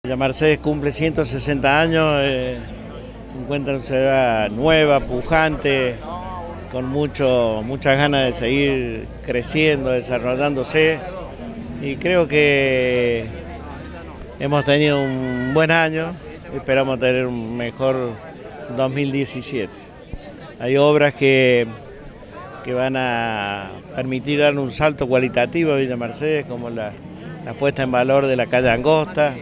Villa Mercedes cumple 160 años, encuentra una ciudad nueva, pujante, con muchas ganas de seguir creciendo, desarrollándose, y creo que hemos tenido un buen año, esperamos tener un mejor 2017. Hay obras que van a permitir dar un salto cualitativo a Villa Mercedes, como la puesta en valor de la calle Angosta,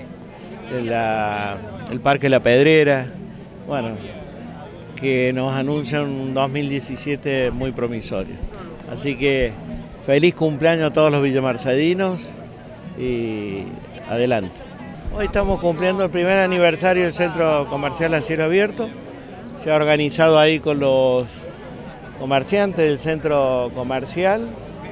el Parque La Pedrera, bueno, que nos anuncian un 2017 muy promisorio. Así que feliz cumpleaños a todos los villamercedinos y adelante. Hoy estamos cumpliendo el primer aniversario del Centro Comercial a Cielo Abierto. Se ha organizado ahí con los comerciantes del centro comercial,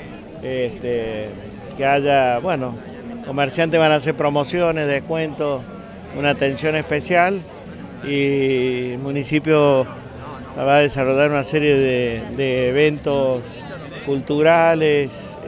que haya, bueno, comerciantes van a hacer promociones, descuentos, una atención especial, y el municipio va a desarrollar una serie de eventos culturales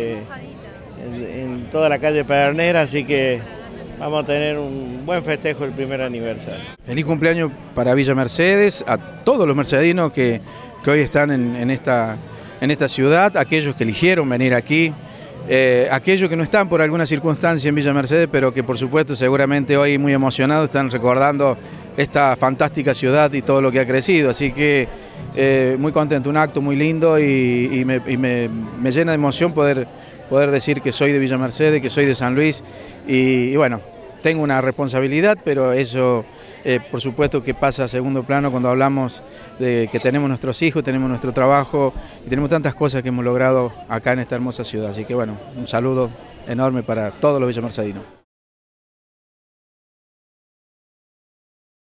en toda la calle Pedernera, así que vamos a tener un buen festejo el primer aniversario. Feliz cumpleaños para Villa Mercedes, a todos los mercedinos que hoy están en esta ciudad, aquellos que eligieron venir aquí, aquellos que no están por alguna circunstancia en Villa Mercedes, pero que por supuesto seguramente hoy muy emocionados están recordando esta fantástica ciudad y todo lo que ha crecido, así que muy contento, un acto muy lindo y me llena de emoción poder decir que soy de Villa Mercedes, que soy de San Luis y bueno, tengo una responsabilidad, pero eso por supuesto que pasa a segundo plano cuando hablamos de que tenemos nuestros hijos, tenemos nuestro trabajo y tenemos tantas cosas que hemos logrado acá en esta hermosa ciudad. Así que bueno, un saludo enorme para todos los villamercedinos.